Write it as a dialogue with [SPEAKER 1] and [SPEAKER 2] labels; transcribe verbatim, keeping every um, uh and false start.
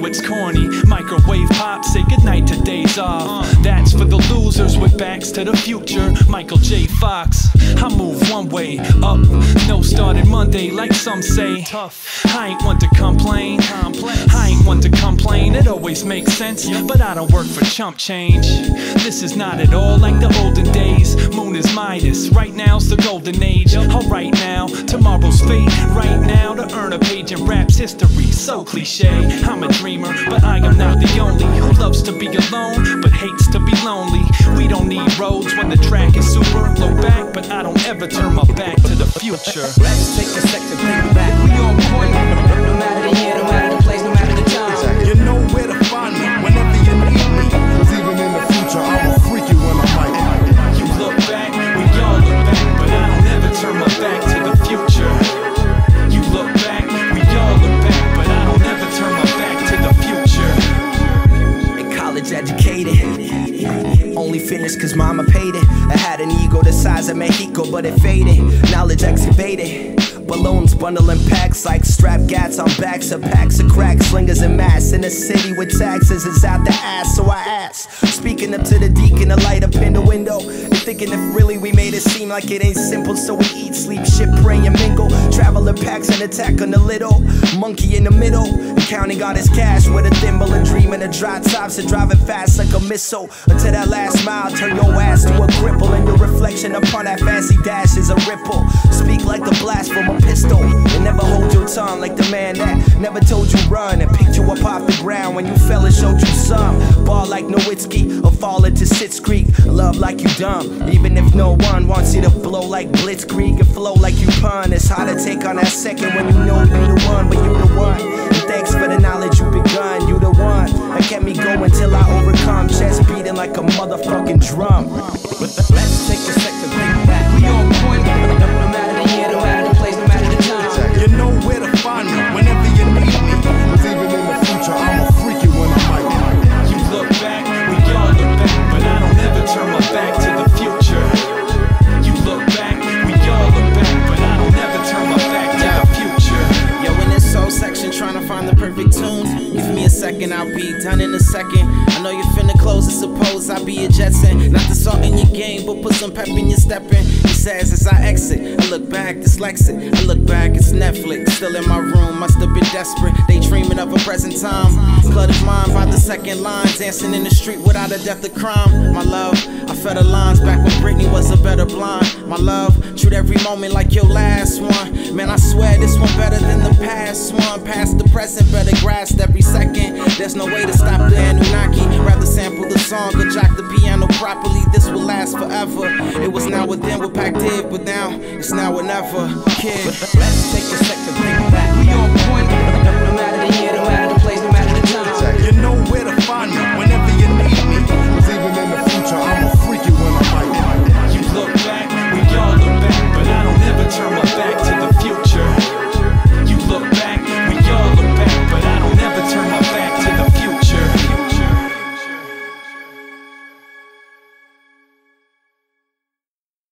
[SPEAKER 1] know it's corny. Microwave pop, say goodnight to days off. That's for the losers with backs to the future. Michael J. Fox. I move one way, up, no starting Monday like some say. Tough. I ain't one to complain. I ain't one to complain. It always makes sense, but I don't work for chump change. This is not at all like the olden days. Moon is Midas, right now's the golden age. Alright now, tomorrow's fate. Right now to earn a page in rap's history. So cliche, I'm a dreamer, but I am not the only who loves to be alone, but hates to be lonely. We don't need roads when the track is super low back, but I don't ever turn my back to the future.
[SPEAKER 2] Let's take a second, think back. We on point, no matter the year, no matter the place, no matter the time.
[SPEAKER 3] You know where to find me whenever you need me. Cause even in the future, I'ma freak you when I'm right.
[SPEAKER 1] You look back, we all look back, but I don't ever turn my back to the future. You look back, we all look back, but I don't ever turn my back to the future.
[SPEAKER 2] In college educated, only finished cause mama paid it. I had an ego the size of Mexico, but it faded. Knowledge excavated. Balloons bundling packs like strap gats on backs of packs of crack slingers and mass. In a city with taxes is out the ass, so I ask. Speaking up to the deacon, a light up in the window, and thinking if really we made it seem like it ain't simple. So we eat, sleep, shit, pray, and mingle. Traveler packs and attack on the little monkey in the middle, and counting on his cash with a thimble, a dream, and a dry tops, and driving fast like a missile. Until that last mile, turn your ass to a cripple, and your reflection upon that fancy dash is a ripple. Speak like the blast from a pistol, and never hold your tongue like the man that never told you run and picked you up off the ground when you fell and showed you some. Ball like Nowitzki or fall into Sitz Creek. Love like you dumb, even if no one wants you to blow like Blitzkrieg and flow like you pun. It's hard to take on that second when you know you the one, but you the one. And thanks for the knowledge you begun, you the one that kept me going till I overcome. Chest beating like a motherfucking drum. Let's take a second, think back. We on point, no matter the year, no matter the place, no matter the time.
[SPEAKER 3] You know where to find me whenever you need me. Cause even in the future, I'ma freak you when I'm right.
[SPEAKER 1] You look back, we all look back, but I don't ever turn my back to the future. You look back, we all look back, but I don't ever turn my back to the future.
[SPEAKER 2] Yo, in this soul section, trying to find the perfect tune. Give me a second, I'll be done in a second. I know you finna close, I suppose I'll be a Jetson. Not the salt in your game, but put some pep in your stepping. He says as I exit, I look back, dyslexic. I look back, it's Netflix. Still in my room, must have been desperate. Daydreaming of a present time. Cluttered mind by the second line. Dancing in the street without a death of crime. My love, I fed the lines back when Britney was a better blonde. My love, treat every moment like your last one. Man, I swear this one better than the past one. Past the present, better grasp every second. There's no way to stop the Anunnaki. Rather sample the song or jock the piano properly. This will last forever. It was now or then what Pac did, but now it's now or never. Kid, let's take a second, think